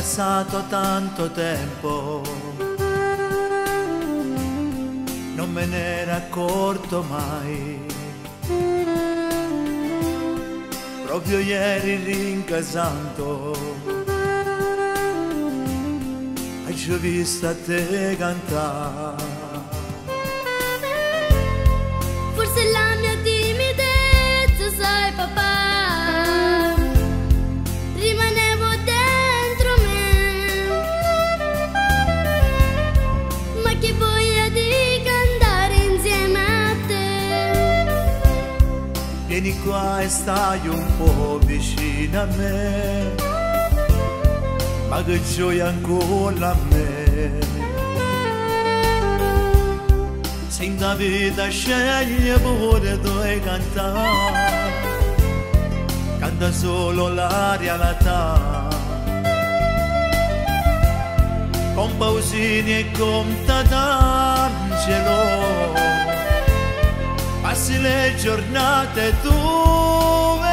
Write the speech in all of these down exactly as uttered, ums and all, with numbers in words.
passato tanto tempo, non me ne ero accorto mai. Proprio ieri rincasando ho visto a te cantare. Forse la mia timidezza, sai papà, rimanevo dentro me, ma che voglia di cantare insieme a te. Vieni qua e stai un po' vicino a me, ma che gioia ancora a me. Se in la vita sceglie pure dove cantare, canta solo la realtà, con Pausini e con Tatangelo passi le giornate tue.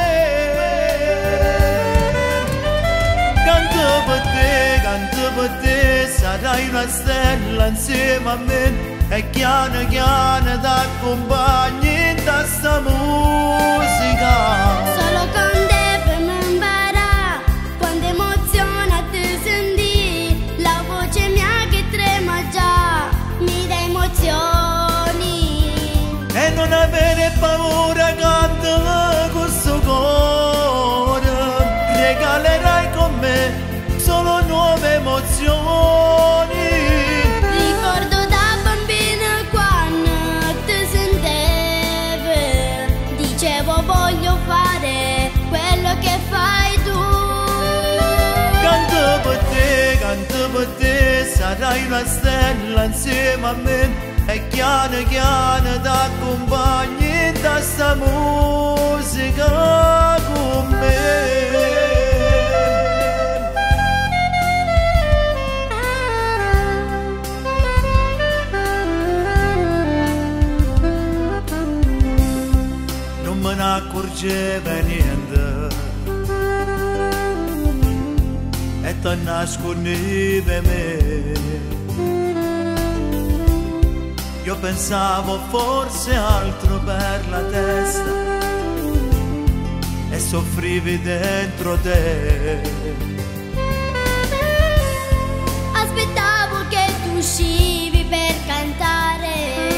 Canto per te, canto per te, sarai una stella insieme a me, e chiano chiano t'accompagni in questa musica. Solo con te per me imparare, quando emoziona te senti, la voce mia che trema già, mi dà emozioni. E non avere paura, canta questo cuore, regalerai con me solo nuove emozioni. Ricordo da bambina quando ti sentevo, dicevo voglio fare quello che fai tu. Canto per te, canto per te, sarai una stella insieme a me, e chiano chiano t'accompagni in questa musica con me. Non me ne accorgeva niente e te nascondeva me. Io pensavo forse altro per la testa e soffrivi dentro te. Aspettavo che tu uscivi per cantare,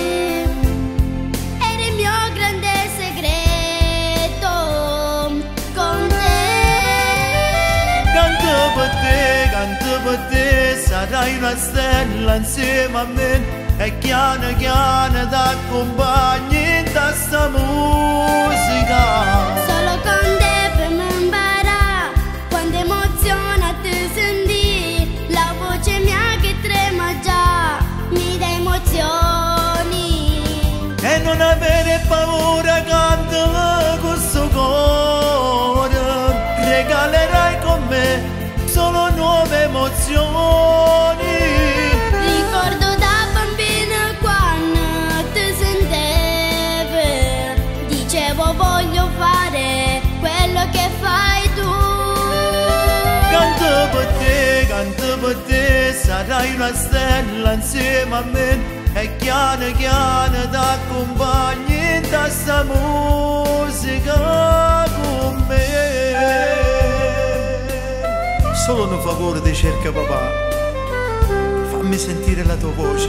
era il mio grande segreto con te. Canto per te, canto per te, sarai una stella insieme a me, e chiano chiano t'accompagni in questa musica. Solo con te per me imparare, quando emoziona te senti, la voce mia che trema già, mi dà emozioni. E non avere paura, canta questo cuore, regalerai con me solo nuove emozioni. Ricordo da bambina quando ti sentevo, dicevo voglio fare quello che fai tu. Canto per te, canto per te, sarai una stella insieme a me, e chiano chiano t'accompagni in questa musica con me. Solo un favore ti cerca papà, fammi sentire la tua voce.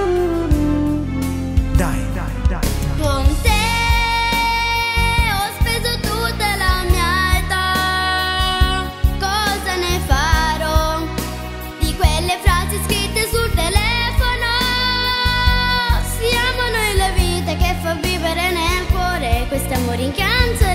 Dai, dai, dai. Con te ho speso tutta la mia età, cosa ne farò di quelle frasi scritte sul telefono? Siamo noi la vita che fa vivere nel cuore questo amore in canzone.